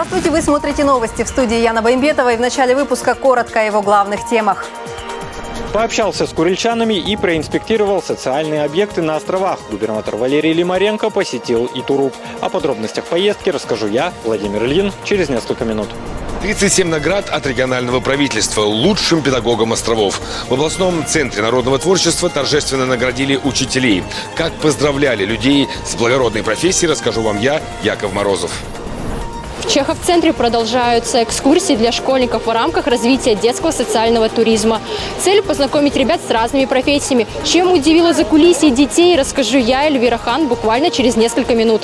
Здравствуйте, вы смотрите новости. В студии Яна Баймбетова, и в начале выпуска коротко о его главных темах. Пообщался с курильчанами и проинспектировал социальные объекты на островах. Губернатор Валерий Лимаренко посетил Итуруп. О подробностях поездки расскажу я, Владимир Ильин, через несколько минут. 37 наград от регионального правительства лучшим педагогам островов. В областном центре народного творчества торжественно наградили учителей. Как поздравляли людей с благородной профессией, расскажу вам я, Яков Морозов. В Чехов-центре продолжаются экскурсии для школьников в рамках развития детского социального туризма. Цель – познакомить ребят с разными профессиями. Чем удивило закулисье детей, расскажу я, Эльвира Хан, буквально через несколько минут.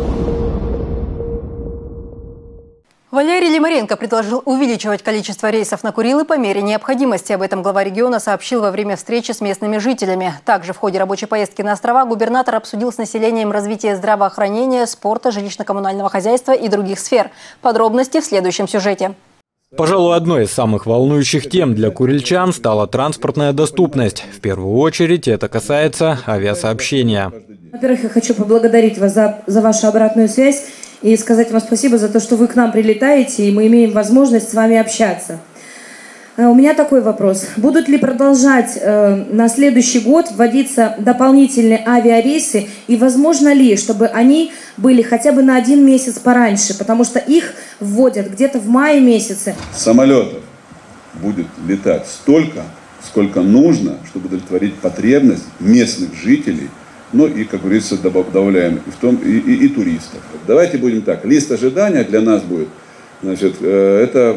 Валерий Лимаренко предложил увеличивать количество рейсов на Курилы по мере необходимости. Об этом глава региона сообщил во время встречи с местными жителями. Также в ходе рабочей поездки на острова губернатор обсудил с населением развитие здравоохранения, спорта, жилищно-коммунального хозяйства и других сфер. Подробности в следующем сюжете. Пожалуй, одной из самых волнующих тем для курильчан стала транспортная доступность. В первую очередь это касается авиасообщения. Во-первых, я хочу поблагодарить вас за вашу обратную связь и сказать вам спасибо за то, что вы к нам прилетаете, и мы имеем возможность с вами общаться. У меня такой вопрос. Будут ли продолжать на следующий год вводиться дополнительные авиарейсы, и возможно ли, чтобы они были хотя бы на 1 месяц пораньше, потому что их вводят где-то в мае месяце. Самолетов будет летать столько, сколько нужно, чтобы удовлетворить потребность местных жителей, ну и, как говорится, добавляем и туристов. Давайте будем так, лист ожидания для нас будет, значит, это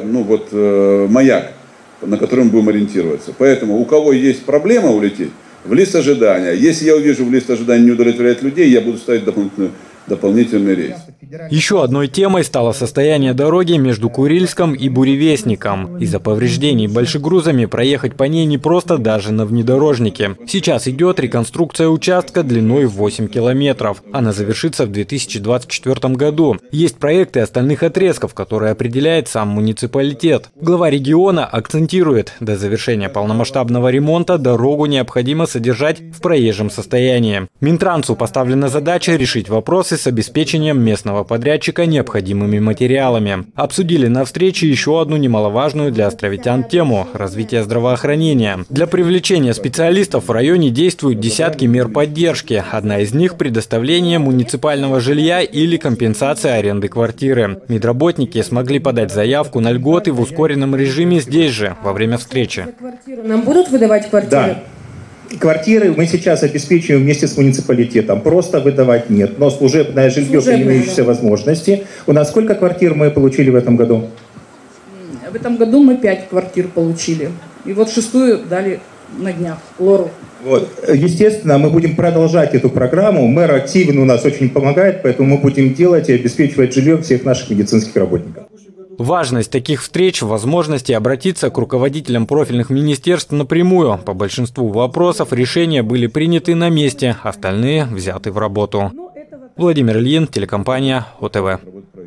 маяк, на котором мы будем ориентироваться. Поэтому у кого есть проблема улететь, в лист ожидания. Если я увижу в лист ожидания не удовлетворяет людей, я буду ставить дополнительный рейс. Еще одной темой стало состояние дороги между Курильском и Буревестником. Из-за повреждений большегрузами проехать по ней непросто даже на внедорожнике. Сейчас идет реконструкция участка длиной в 8 километров. Она завершится в 2024 году. Есть проекты остальных отрезков, которые определяет сам муниципалитет. Глава региона акцентирует, до завершения полномасштабного ремонта дорогу необходимо содержать в проезжем состоянии. Минтрансу поставлена задача решить вопросы с обеспечением местного подрядчика необходимыми материалами. Обсудили на встрече еще одну немаловажную для островитян тему – развитие здравоохранения. Для привлечения специалистов в районе действуют десятки мер поддержки. Одна из них – предоставление муниципального жилья или компенсация аренды квартиры. Медработники смогли подать заявку на льготы в ускоренном режиме здесь же, во время встречи. Нам будут выдавать квартиры? Да. Квартиры мы сейчас обеспечиваем вместе с муниципалитетом. Просто выдавать нет. Но служебное жилье при имеющейся возможности. У нас сколько квартир мы получили в этом году? В этом году мы 5 квартир получили. И вот 6-ю дали на днях, Лору. Вот. Естественно, мы будем продолжать эту программу. Мэр активно у нас очень помогает, поэтому мы будем делать и обеспечивать жилье всех наших медицинских работников. Важность таких встреч – возможности обратиться к руководителям профильных министерств напрямую. По большинству вопросов решения были приняты на месте, остальные взяты в работу. Владимир Ильин, телекомпания ОТВ.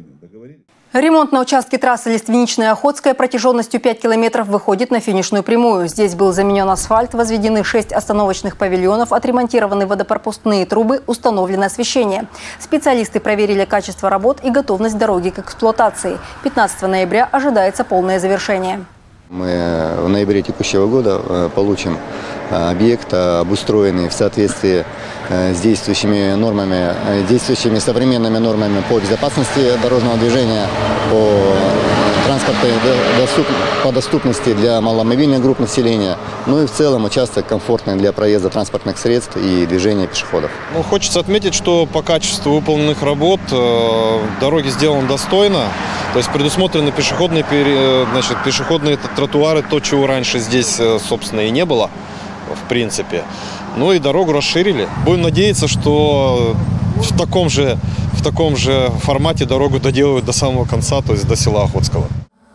Ремонт на участке трассы Лиственничная-Охотская протяженностью 5 километров выходит на финишную прямую. Здесь был заменен асфальт, возведены 6 остановочных павильонов, отремонтированы водопропускные трубы, установлено освещение. Специалисты проверили качество работ и готовность дороги к эксплуатации. 15 ноября ожидается полное завершение. Мы в ноябре текущего года получим объект, обустроенный в соответствии с действующими нормами, действующими современными нормами по безопасности дорожного движения, по доступности для маломобильных групп населения, ну и в целом участок комфортный для проезда транспортных средств и движения пешеходов. Хочется отметить, что по качеству выполненных работ дороги сделаны достойно, то есть предусмотрены пешеходные тротуары, то, чего раньше здесь, собственно, и не было, в принципе. Ну и дорогу расширили. Будем надеяться, что в таком же формате дорогу доделают до самого конца, то есть до села Охотского.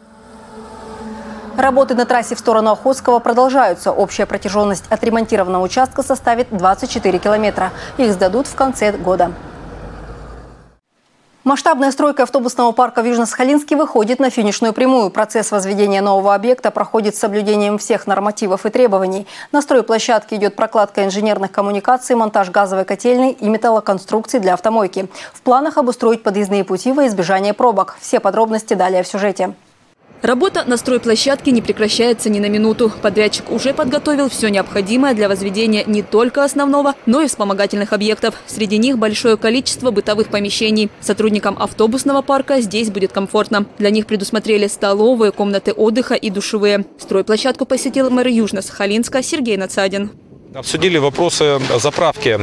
Работы на трассе в сторону Охотского продолжаются. Общая протяженность отремонтированного участка составит 24 километра. Их сдадут в конце года. Масштабная стройка автобусного парка в Южно-Сахалинске выходит на финишную прямую. Процесс возведения нового объекта проходит с соблюдением всех нормативов и требований. На стройплощадке идет прокладка инженерных коммуникаций, монтаж газовой котельной и металлоконструкций для автомойки. В планах обустроить подъездные пути во избежание пробок. Все подробности далее в сюжете. Работа на стройплощадке не прекращается ни на минуту. Подрядчик уже подготовил все необходимое для возведения не только основного, но и вспомогательных объектов. Среди них большое количество бытовых помещений. Сотрудникам автобусного парка здесь будет комфортно. Для них предусмотрели столовые, комнаты отдыха и душевые. Стройплощадку посетил мэр Южно-Сахалинска Сергей Нацадин. Обсудили вопросы заправки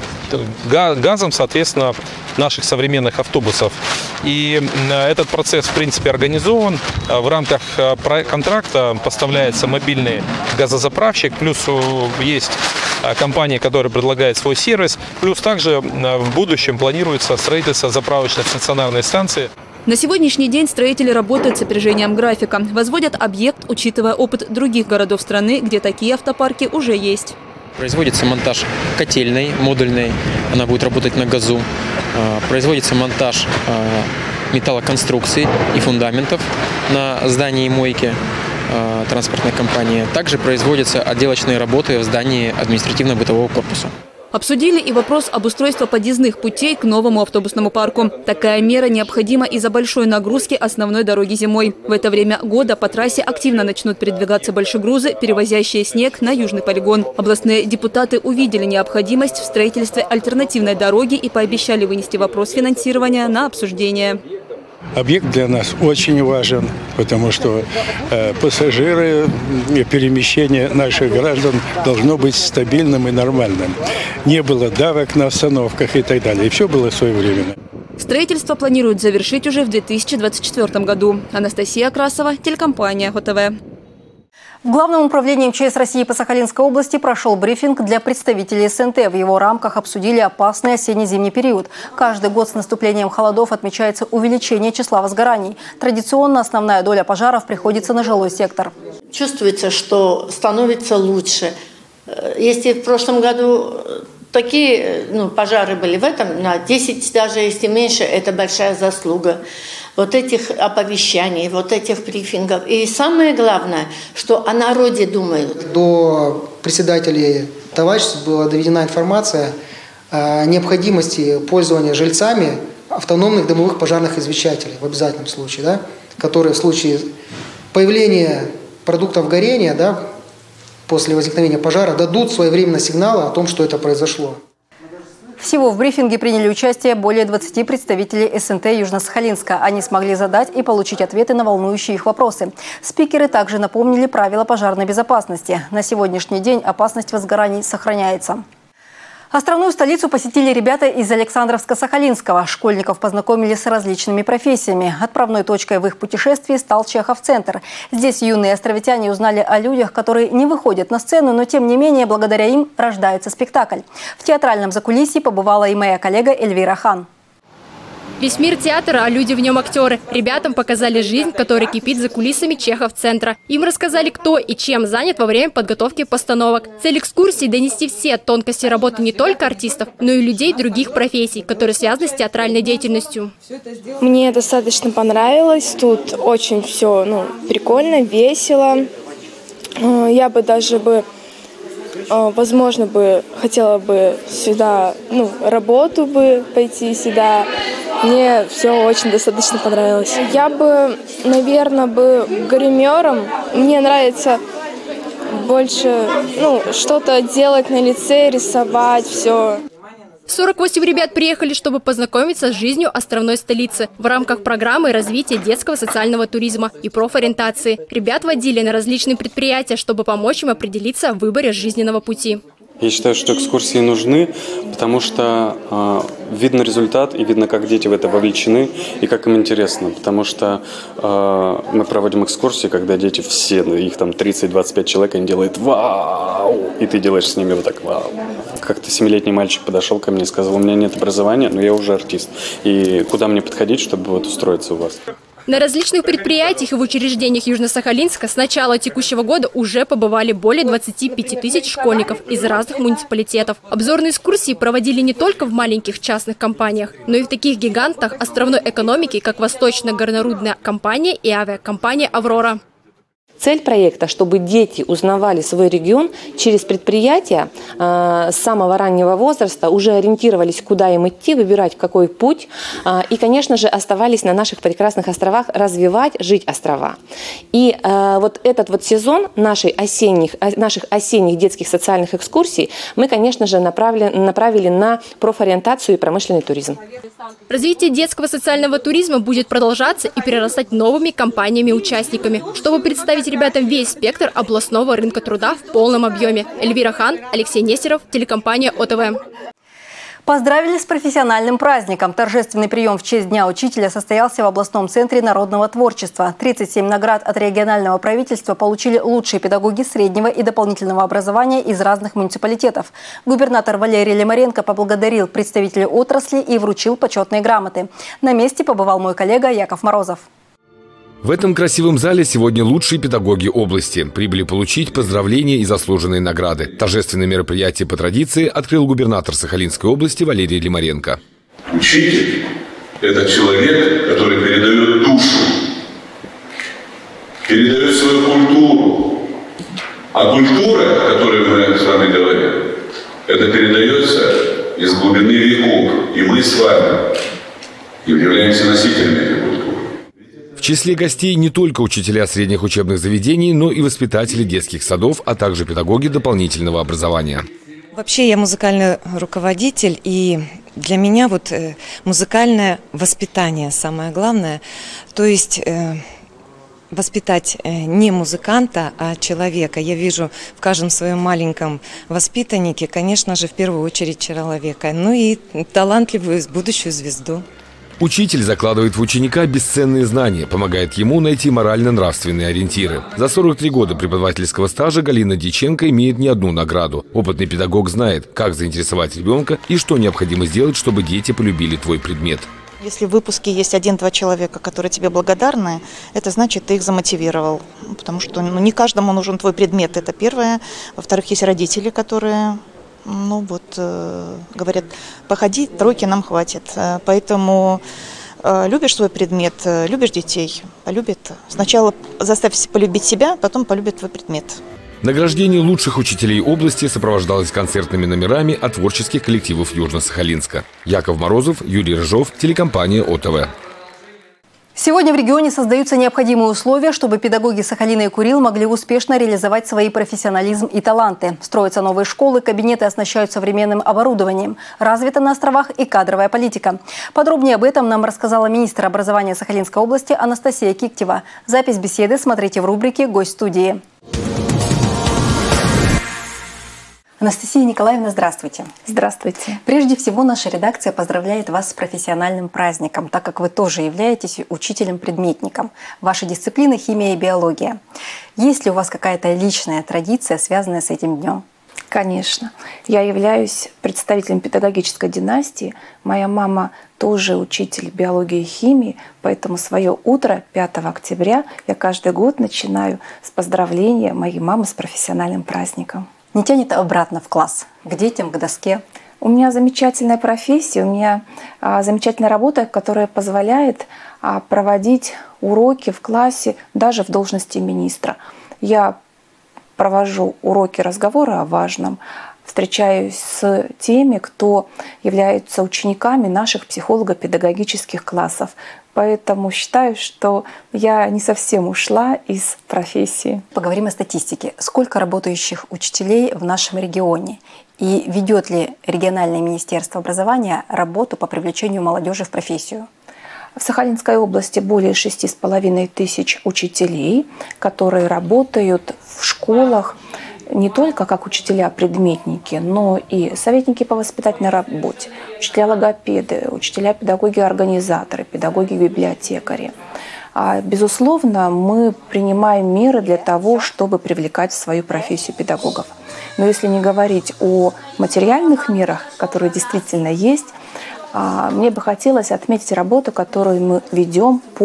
газом, соответственно, наших современных автобусов. И этот процесс, в принципе, организован. В рамках контракта поставляется мобильный газозаправщик, плюс есть компания, которая предлагает свой сервис, плюс также в будущем планируется строительство заправочных стационарных станций. На сегодняшний день строители работают с опережением графика. Возводят объект, учитывая опыт других городов страны, где такие автопарки уже есть. Производится монтаж котельной, модульной, она будет работать на газу. Производится монтаж металлоконструкций и фундаментов на здании мойки транспортной компании. Также производятся отделочные работы в здании административно-бытового корпуса. Обсудили и вопрос обустройства подъездных путей к новому автобусному парку. Такая мера необходима из-за большой нагрузки основной дороги зимой. В это время года по трассе активно начнут передвигаться большегрузы, перевозящие снег на южный полигон. Областные депутаты увидели необходимость в строительстве альтернативной дороги и пообещали вынести вопрос финансирования на обсуждение. Объект для нас очень важен, потому что пассажиры, перемещение наших граждан должно быть стабильным и нормальным. Не было давок на остановках и так далее. И все было своевременно. Строительство планируют завершить уже в 2024 году. Анастасия Красова, телекомпания ОТВ. В Главном управлении МЧС России по Сахалинской области прошел брифинг для представителей СНТ. В его рамках обсудили опасный осенне-зимний период. Каждый год с наступлением холодов отмечается увеличение числа возгораний. Традиционно основная доля пожаров приходится на жилой сектор. Чувствуется, что становится лучше. Если в прошлом году такие пожары были, в этом на 10 даже, если меньше, это большая заслуга вот этих оповещаний, вот этих брифингов. И самое главное, что о народе думают. До председателей товариществ была доведена информация о необходимости пользования жильцами автономных дымовых пожарных извещателей в обязательном случае, да, которые в случае появления продуктов горения, да, после возникновения пожара дадут своевременно сигналы о том, что это произошло. Всего в брифинге приняли участие более 20 представителей СНТ Южно-Сахалинска. Они смогли задать и получить ответы на волнующие их вопросы. Спикеры также напомнили правила пожарной безопасности. На сегодняшний день опасность возгораний сохраняется. Островную столицу посетили ребята из Александровска-Сахалинского. Школьников познакомили с различными профессиями. Отправной точкой в их путешествии стал Чехов-центр. Здесь юные островитяне узнали о людях, которые не выходят на сцену, но тем не менее благодаря им рождается спектакль. В театральном закулисье побывала и моя коллега Эльвира Хан. Весь мир театра, а люди в нем актеры. Ребятам показали жизнь, которая кипит за кулисами Чехов-центра. Им рассказали, кто и чем занят во время подготовки постановок. Цель экскурсии – донести все тонкости работы не только артистов, но и людей других профессий, которые связаны с театральной деятельностью. Мне достаточно понравилось. Тут очень все прикольно, весело. Я бы даже возможно, хотела бы сюда, работу бы пойти сюда. Мне все очень достаточно понравилось. Я бы, наверное, гримером. Мне нравится больше, что-то делать на лице, рисовать, все. 48 ребят приехали, чтобы познакомиться с жизнью островной столицы в рамках программы развития детского социального туризма и профориентации. Ребят водили на различные предприятия, чтобы помочь им определиться в выборе жизненного пути. Я считаю, что экскурсии нужны, потому что видно результат и видно, как дети в это вовлечены и как им интересно. Потому что мы проводим экскурсии, когда дети все, их там 30-25 человек, они делают «Вау!» И ты делаешь с ними вот так «Вау!». Как-то 7-летний мальчик подошел ко мне и сказал: у меня нет образования, но я уже артист. И куда мне подходить, чтобы устроиться у вас? На различных предприятиях и в учреждениях Южно-Сахалинска с начала текущего года уже побывали более 25 тысяч школьников из разных муниципалитетов. Обзорные экскурсии проводили не только в маленьких частных компаниях, но и в таких гигантах островной экономики, как Восточно-горнорудная компания и авиакомпания «Аврора». Цель проекта, чтобы дети узнавали свой регион через предприятия с самого раннего возраста, уже ориентировались, куда им идти, выбирать какой путь. И, конечно же, оставались на наших прекрасных островах, развивать, жить острова. И вот этот вот сезон наших осенних детских социальных экскурсий мы, конечно же, направили на профориентацию и промышленный туризм. Развитие детского социального туризма будет продолжаться и перерастать новыми компаниями-участниками, чтобы представить ребятам весь спектр областного рынка труда в полном объеме. Эльвира Хан, Алексей Нестеров, телекомпания ОТВ. Поздравили с профессиональным праздником. Торжественный прием в честь Дня учителя состоялся в областном центре народного творчества. 37 наград от регионального правительства получили лучшие педагоги среднего и дополнительного образования из разных муниципалитетов. Губернатор Валерий Лимаренко поблагодарил представителей отрасли и вручил почетные грамоты. На месте побывал мой коллега Яков Морозов. В этом красивом зале сегодня лучшие педагоги области прибыли получить поздравления и заслуженные награды. Торжественное мероприятие по традиции открыл губернатор Сахалинской области Валерий Лимаренко. Учитель – это человек, который передает душу, передает свою культуру. А культура, о которой мы с вами говорим, это передается из глубины веков. И мы с вами являемся носителями этой культуры. В числе гостей не только учителя средних учебных заведений, но и воспитатели детских садов, а также педагоги дополнительного образования. Вообще я музыкальный руководитель, и для меня вот музыкальное воспитание самое главное. То есть воспитать не музыканта, а человека. Я вижу в каждом своем маленьком воспитаннике, конечно же, в первую очередь человека, ну и талантливую будущую звезду. Учитель закладывает в ученика бесценные знания, помогает ему найти морально-нравственные ориентиры. За 43 года преподавательского стажа Галина Дьяченко имеет не одну награду. Опытный педагог знает, как заинтересовать ребенка и что необходимо сделать, чтобы дети полюбили твой предмет. Если в выпуске есть 1-2 человека, которые тебе благодарны, это значит, ты их замотивировал. Потому что не каждому нужен твой предмет, это первое. Во-вторых, есть родители, которые... говорят, походи, тройки нам хватит. Поэтому любишь свой предмет, любишь детей, полюбит. Сначала заставь полюбить себя, потом полюбит твой предмет. Награждение лучших учителей области сопровождалось концертными номерами от творческих коллективов Южно-Сахалинска. Яков Морозов, Юрий Рыжов, телекомпания ОТВ. Сегодня в регионе создаются необходимые условия, чтобы педагоги Сахалина и Курил могли успешно реализовать свои профессионализм и таланты. Строятся новые школы, кабинеты оснащают современным оборудованием. Развита на островах и кадровая политика. Подробнее об этом нам рассказала министр образования Сахалинской области Анастасия Киктева. Запись беседы смотрите в рубрике «Гость студии». Анастасия Николаевна, здравствуйте. Здравствуйте. Прежде всего, наша редакция поздравляет вас с профессиональным праздником, так как вы тоже являетесь учителем-предметником. Ваши дисциплины – химия и биология. Есть ли у вас какая-то личная традиция, связанная с этим днем? Конечно. Я являюсь представителем педагогической династии. Моя мама тоже учитель биологии и химии, поэтому свое утро 5 октября я каждый год начинаю с поздравления моей мамы с профессиональным праздником. Не тянет обратно в класс, к детям, к доске? У меня замечательная профессия, у меня замечательная работа, которая позволяет проводить уроки в классе даже в должности министра. Я провожу уроки разговора о важном, встречаюсь с теми, кто являются учениками наших психолого-педагогических классов. Поэтому считаю, что я не совсем ушла из профессии. Поговорим о статистике. Сколько работающих учителей в нашем регионе? И ведет ли региональное министерство образования работу по привлечению молодежи в профессию? В Сахалинской области более 6500 учителей, которые работают в школах не только как учителя-предметники, но и советники по воспитательной работе, учителя-логопеды, учителя-педагоги-организаторы, педагоги-библиотекари. Безусловно, мы принимаем меры для того, чтобы привлекать в свою профессию педагогов. Но если не говорить о материальных мерах, которые действительно есть, мне бы хотелось отметить работу, которую мы ведем по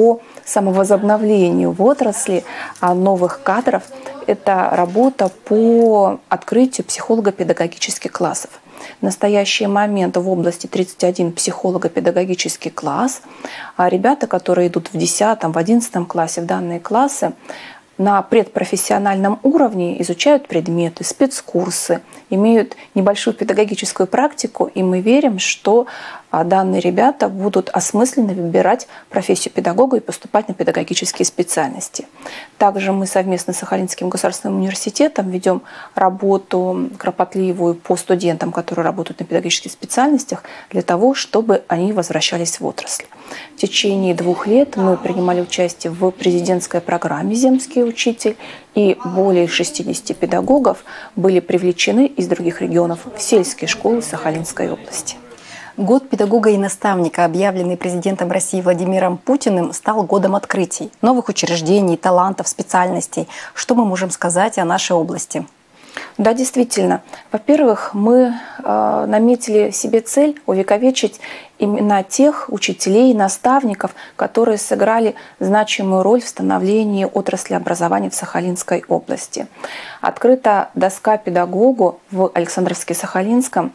самовозобновлению в отрасли новых кадров – это работа по открытию психолого-педагогических классов. В настоящий момент в области 31 психолого-педагогический класс. А ребята, которые идут в 10, в 11 классе в данные классы, на предпрофессиональном уровне изучают предметы, спецкурсы, имеют небольшую педагогическую практику, и мы верим, что данные ребята будут осмысленно выбирать профессию педагога и поступать на педагогические специальности. Также мы совместно с Сахалинским государственным университетом ведем работу кропотливую по студентам, которые работают на педагогических специальностях, для того, чтобы они возвращались в отрасль. В течение 2 лет мы принимали участие в президентской программе «Земский учитель», и более 60 педагогов были привлечены из других регионов в сельские школы Сахалинской области. Год педагога и наставника, объявленный президентом России Владимиром Путиным, стал годом открытий, новых учреждений, талантов, специальностей. Что мы можем сказать о нашей области? Да, действительно. Во-первых, мы наметили себе цель увековечить именно тех учителей и наставников, которые сыграли значимую роль в становлении отрасли образования в Сахалинской области. Открыта доска педагогу в Александровске-Сахалинском,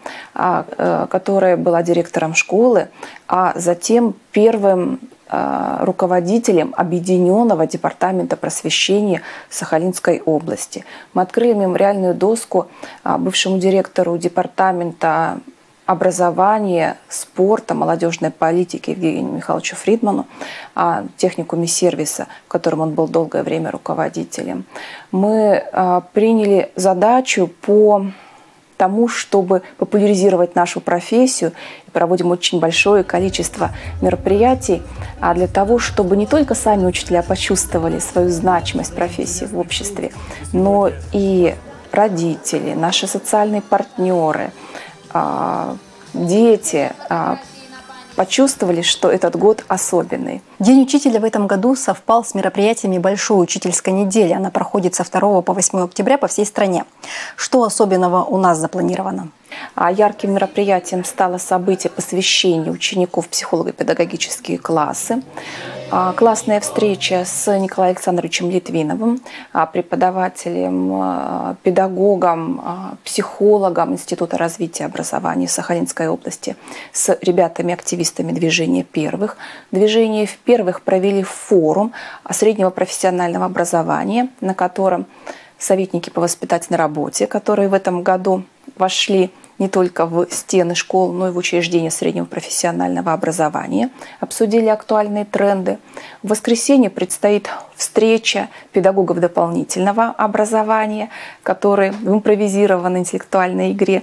которая была директором школы, а затем первым руководителем Объединенного департамента просвещения Сахалинской области. Мы открыли мемориальную доску бывшему директору департамента образования, спорта, молодежной политики Евгению Михайловичу Фридману, техникуме сервиса, в котором он был долгое время руководителем. Мы приняли задачу по тому, чтобы популяризировать нашу профессию, и проводим очень большое количество мероприятий для того, чтобы не только сами учителя почувствовали свою значимость профессии в обществе, но и родители, наши социальные партнеры, дети почувствовали, что этот год особенный. День учителя в этом году совпал с мероприятиями Большой учительской недели. Она проходит со 2 по 8 октября по всей стране. Что особенного у нас запланировано? Ярким мероприятием стало событие посвящения учеников в психолого-педагогические классы. Классная встреча с Николаем Александровичем Литвиновым, преподавателем, педагогом, психологом Института развития образования Сахалинской области, с ребятами-активистами движения «Первых». Движение «Первых» провели форум среднего профессионального образования, на котором советники по воспитательной работе, которые в этом году вошли не только в стены школ, но и в учреждения среднего профессионального образования, обсудили актуальные тренды. В воскресенье предстоит встреча педагогов дополнительного образования, которые в импровизированной интеллектуальной игре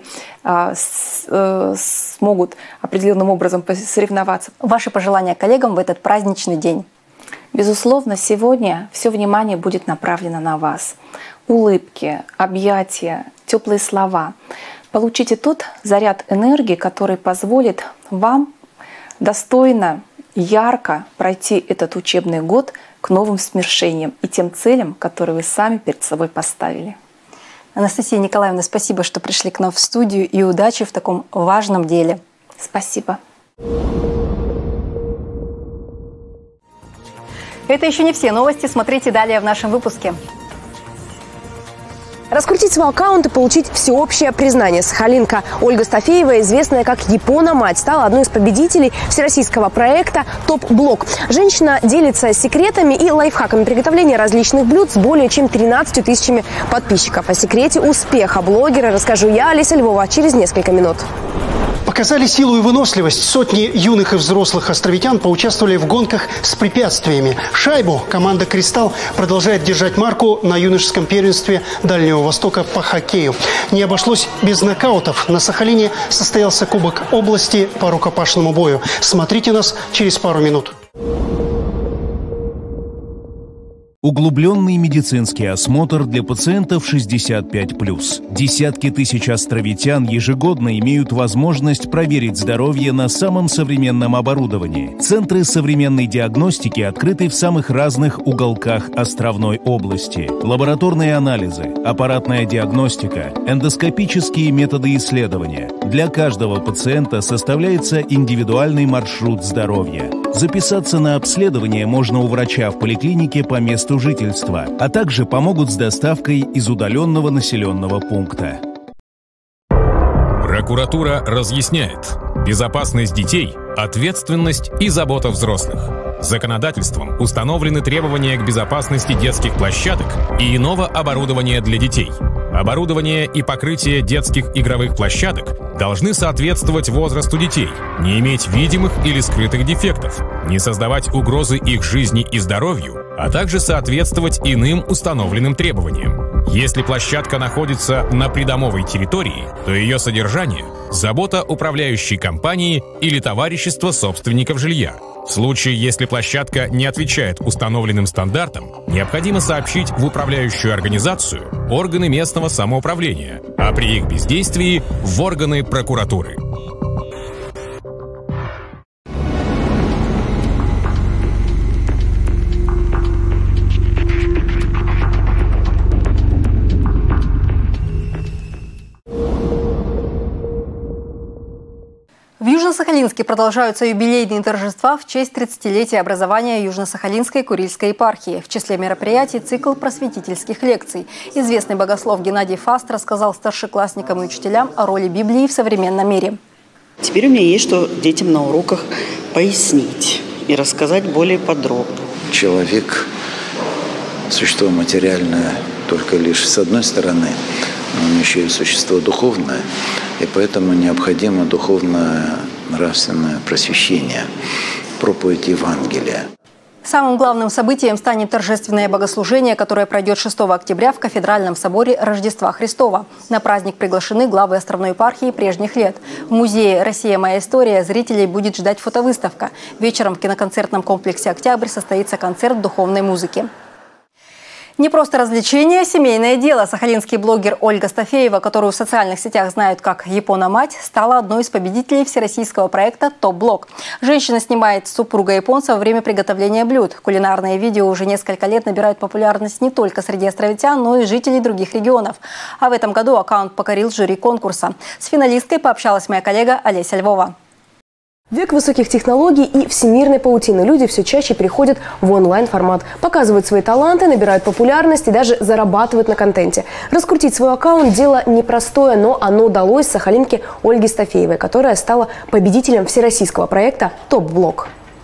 смогут определенным образом соревноваться. Ваши пожелания коллегам в этот праздничный день? Безусловно, сегодня все внимание будет направлено на вас. Улыбки, объятия, теплые слова. Получите тот заряд энергии, который позволит вам достойно, ярко пройти этот учебный год к новым свершениям и тем целям, которые вы сами перед собой поставили. Анастасия Николаевна, спасибо, что пришли к нам в студию, и удачи в таком важном деле. Спасибо. Это еще не все новости. Смотрите далее в нашем выпуске. Раскрутить свой аккаунт и получить всеобщее признание. Сахалинка Ольга Стафеева, известная как Япона-мать, стала одной из победителей всероссийского проекта «Топ-блок». Женщина делится секретами и лайфхаками приготовления различных блюд с более чем 13 тысячами подписчиков. О секрете успеха блогера расскажу я, Олеся Львова, через несколько минут. Показали силу и выносливость. Сотни юных и взрослых островитян поучаствовали в гонках с препятствиями. Шайбу команда «Кристалл» продолжает держать марку на юношеском первенстве Дальнего Востока по хоккею. Не обошлось без нокаутов. На Сахалине состоялся Кубок области по рукопашному бою. Смотрите нас через пару минут. Углубленный медицинский осмотр для пациентов 65+. Десятки тысяч островитян ежегодно имеют возможность проверить здоровье на самом современном оборудовании. Центры современной диагностики открыты в самых разных уголках островной области. Лабораторные анализы, аппаратная диагностика, эндоскопические методы исследования. Для каждого пациента составляется индивидуальный маршрут здоровья. Записаться на обследование можно у врача в поликлинике по месту жительства, а также помогут с доставкой из удаленного населенного пункта. Прокуратура разъясняет: безопасность детей, ответственность и забота взрослых. Законодательством установлены требования к безопасности детских площадок и иного оборудования для детей. Оборудование и покрытие детских игровых площадок должны соответствовать возрасту детей, не иметь видимых или скрытых дефектов, не создавать угрозы их жизни и здоровью, а также соответствовать иным установленным требованиям. Если площадка находится на придомовой территории, то ее содержание – забота управляющей компании или товарищества собственников жилья. В случае, если площадка не отвечает установленным стандартам, необходимо сообщить в управляющую организацию, органы местного самоуправления, а при их бездействии – в органы прокуратуры. В Южно-Сахалинске продолжаются юбилейные торжества в честь 30-летия образования Южно-Сахалинской Курильской епархии. В числе мероприятий цикл просветительских лекций. Известный богослов Геннадий Фаст рассказал старшеклассникам и учителям о роли Библии в современном мире. Теперь у меня есть что детям на уроках пояснить и рассказать более подробно. Человек – существо материальное только лишь с одной стороны, но он еще и существо духовное. И поэтому необходимо духовное нравственное просвещение, проповедь Евангелия. Самым главным событием станет торжественное богослужение, которое пройдет 6 октября в Кафедральном соборе Рождества Христова. На праздник приглашены главы островной епархии прежних лет. В музее «Россия. Моя история» зрителей будет ждать фотовыставка. Вечером в киноконцертном комплексе «Октябрь» состоится концерт духовной музыки. Не просто развлечение, семейное дело. Сахалинский блогер Ольга Стафеева, которую в социальных сетях знают как «Япона-мать», стала одной из победителей всероссийского проекта «Топ-блог». Женщина снимает супруга японца во время приготовления блюд. Кулинарные видео уже несколько лет набирают популярность не только среди островитян, но и жителей других регионов. А в этом году аккаунт покорил жюри конкурса. С финалисткой пообщалась моя коллега Олеся Львова. Век высоких технологий и всемирной паутины. Люди все чаще переходят в онлайн-формат. Показывают свои таланты, набирают популярность и даже зарабатывают на контенте. Раскрутить свой аккаунт – дело непростое, но оно удалось сахалинке Ольге Стафеевой, которая стала победителем всероссийского проекта «Топ-блог».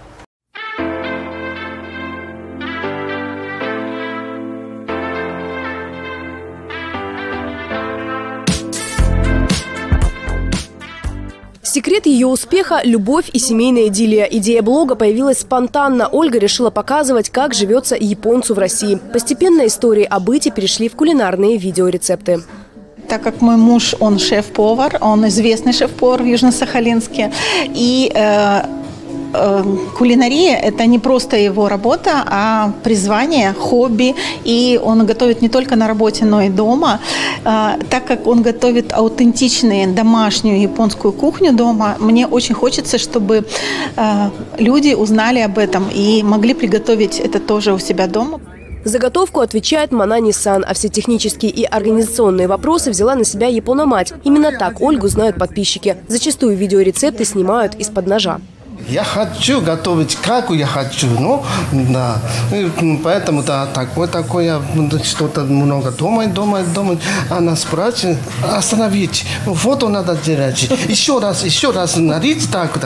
Секрет ее успеха – любовь и семейная идиллия. Идея блога появилась спонтанно. Ольга решила показывать, как живется японцу в России. Постепенно истории о быте перешли в кулинарные видеорецепты. Так как мой муж, он шеф-повар, он известный шеф-повар в Южно-Сахалинске. И кулинария – это не просто его работа, а призвание, хобби. И он готовит не только на работе, но и дома. Так как он готовит аутентичную домашнюю японскую кухню дома, мне очень хочется, чтобы люди узнали об этом и могли приготовить это тоже у себя дома. За готовку отвечает Манани-сан, а все технические и организационные вопросы взяла на себя Япона-мать. Именно так Ольгу знают подписчики. Зачастую видеорецепты снимают из-под ножа. Я хочу готовить, как я хочу, ну, да. И поэтому, да, такое, что-то много думать. Она спрашивает, остановить, фото надо делать. Еще раз, нарить так.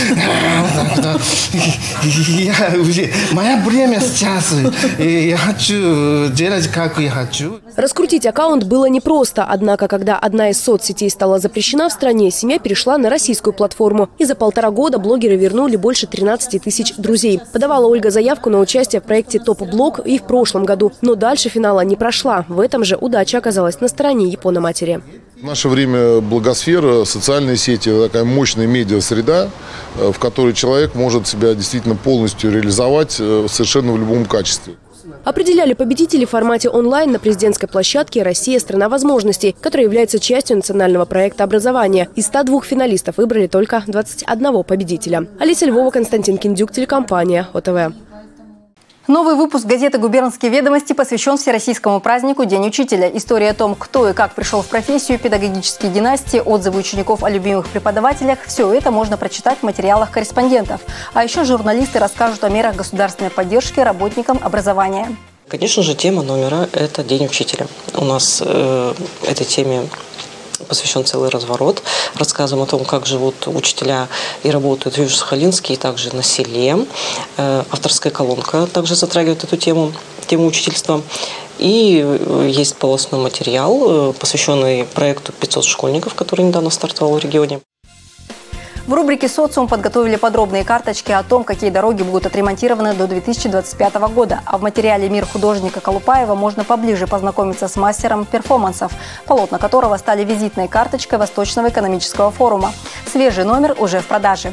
Мое время сейчас, я хочу делать, как я хочу. Раскрутить аккаунт было непросто, однако, когда одна из соцсетей стала запрещена в стране, семья перешла на российскую платформу. И за 1,5 года блогеры вернули больше 13 тысяч друзей. Подавала Ольга заявку на участие в проекте «Топ-блог» и в прошлом году. Но дальше финала не прошла. В этом же удача оказалась на стороне Япона-матери. В наше время блогосфера, социальные сети – такая мощная медиа-среда, в которой человек может себя действительно полностью реализовать совершенно в любом качестве. Определяли победителей в формате онлайн на президентской площадке «Россия. Страна возможностей», которая является частью национального проекта образования. Из 102 финалистов выбрали только 21 победителя. Олеся Львова, Константин Киндюк, телекомпания ОТВ. Новый выпуск газеты «Губернские ведомости» посвящен всероссийскому празднику День учителя. История о том, кто и как пришел в профессию, педагогические династии, отзывы учеников о любимых преподавателях – все это можно прочитать в материалах корреспондентов. А еще журналисты расскажут о мерах государственной поддержки работникам образования. Конечно же, тема номера – это День учителя. У нас этой теме посвящен целый разворот. Рассказываем о том, как живут учителя и работают в Южно-Сахалинске и также на селе. Авторская колонка также затрагивает эту тему учительства. И есть полостной материал, посвященный проекту 500 школьников, который недавно стартовал в регионе. В рубрике «Социум» подготовили подробные карточки о том, какие дороги будут отремонтированы до 2025 года. А в материале «Мир художника Колупаева» можно поближе познакомиться с мастером перформансов, полотна которого стали визитной карточкой Восточного экономического форума. Свежий номер уже в продаже.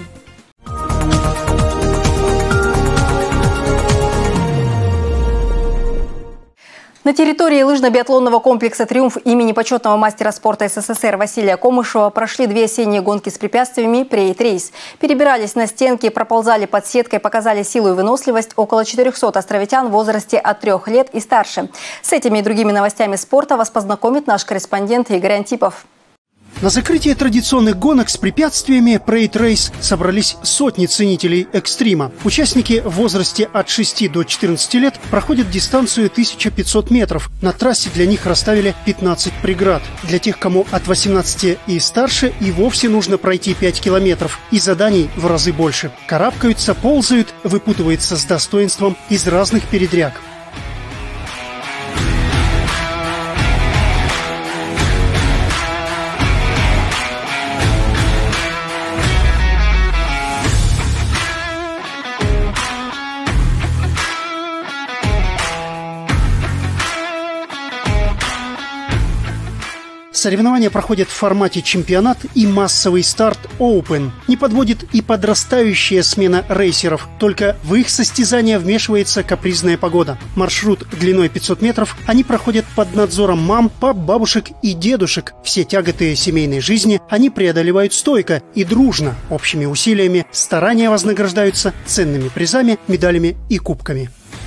На территории лыжно-биатлонного комплекса «Триумф» имени почетного мастера спорта СССР Василия Комышева прошли 2 осенние гонки с препятствиями «Прейд-рейс». Перебирались на стенки, проползали под сеткой, показали силу и выносливость около 400 островитян в возрасте от 3 лет и старше. С этими и другими новостями спорта вас познакомит наш корреспондент Игорь Антипов. На закрытие традиционных гонок с препятствиями Parade Race собрались сотни ценителей экстрима. Участники в возрасте от 6 до 14 лет проходят дистанцию 1500 метров. На трассе для них расставили 15 преград. Для тех, кому от 18 и старше, и вовсе нужно пройти 5 километров. И заданий в разы больше. Карабкаются, ползают, выпутываются с достоинством из разных передряг. Соревнования проходят в формате чемпионат и массовый старт Open. Не подводит и подрастающая смена рейсеров. Только в их состязания вмешивается капризная погода. Маршрут длиной 500 метров они проходят под надзором мам, пап, бабушек и дедушек. Все тяготы семейной жизни они преодолевают стойко и дружно. Общими усилиями старания вознаграждаются ценными призами, медалями и кубками.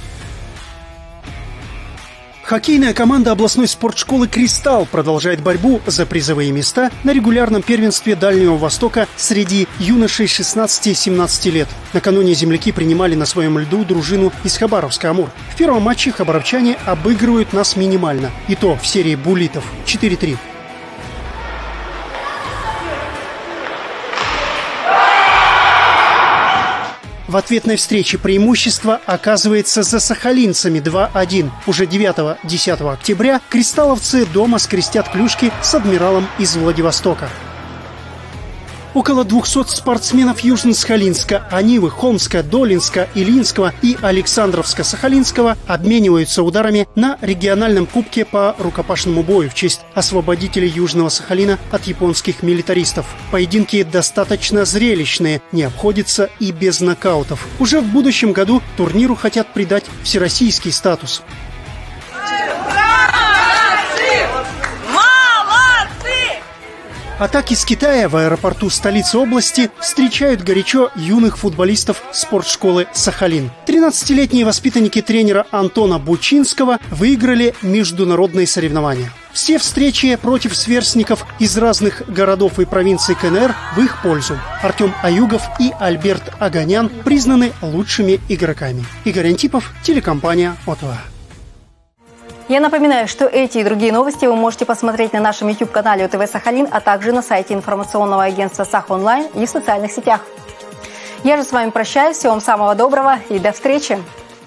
Хоккейная команда областной спортшколы «Кристалл» продолжает борьбу за призовые места на регулярном первенстве Дальнего Востока среди юношей 16-17 лет. Накануне земляки принимали на своем льду дружину из Хабаровска «Амур». В первом матче хабаровчане обыгрывают нас минимально. И то в серии буллитов 4-3. В ответной встрече преимущество оказывается за сахалинцами 2-1. Уже 9-10 октября кристалловцы дома скрестят клюшки с «Адмиралом» из Владивостока. Около 200 спортсменов Южно-Сахалинска, Анивы, Холмска, Долинска, Илинского и Александровска-Сахалинского обмениваются ударами на региональном кубке по рукопашному бою в честь освободителей Южного Сахалина от японских милитаристов. Поединки достаточно зрелищные, не обходятся и без нокаутов. Уже в будущем году турниру хотят придать всероссийский статус. Атаки с Китая в аэропорту столицы области встречают горячо юных футболистов спортшколы «Сахалин». 13-летние воспитанники тренера Антона Бучинского выиграли международные соревнования. Все встречи против сверстников из разных городов и провинций КНР в их пользу. Артем Аюгов и Альберт Аганян признаны лучшими игроками. Игорь Антипов, телекомпания ОТВ. Я напоминаю, что эти и другие новости вы можете посмотреть на нашем YouTube-канале ОТВ Сахалин, а также на сайте информационного агентства «Сах-Онлайн» и в социальных сетях. Я же с вами прощаюсь. Всего вам самого доброго и до встречи.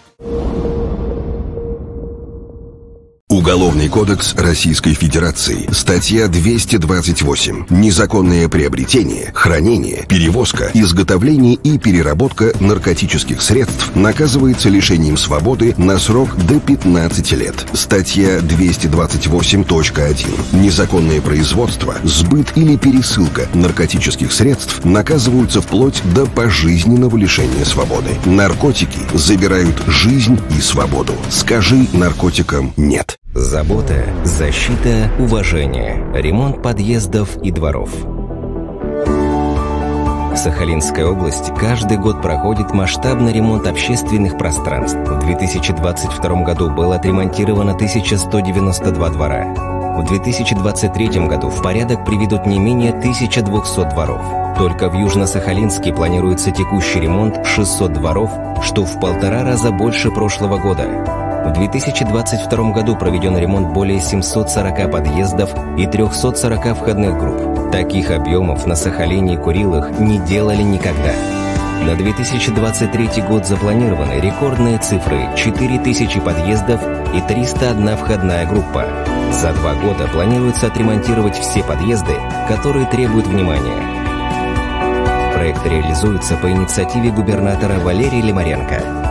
Уголовный кодекс Российской Федерации. Статья 228. Незаконное приобретение, хранение, перевозка, изготовление и переработка наркотических средств наказывается лишением свободы на срок до 15 лет. Статья 228.1. Незаконное производство, сбыт или пересылка наркотических средств наказываются вплоть до пожизненного лишения свободы. Наркотики забирают жизнь и свободу. Скажи наркотикам «нет». Забота, защита, уважение. Ремонт подъездов и дворов. Сахалинской области каждый год проходит масштабный ремонт общественных пространств. В 2022 году было отремонтировано 1192 двора. В 2023 году в порядок приведут не менее 1200 дворов. Только в Южно-Сахалинске планируется текущий ремонт 600 дворов, что в 1,5 раза больше прошлого года. В 2022 году проведен ремонт более 740 подъездов и 340 входных групп. Таких объемов на Сахалине и Курилах не делали никогда. На 2023 год запланированы рекордные цифры – 4000 подъездов и 301 входная группа. За 2 года планируется отремонтировать все подъезды, которые требуют внимания. Проект реализуется по инициативе губернатора Валерия Лимаренко.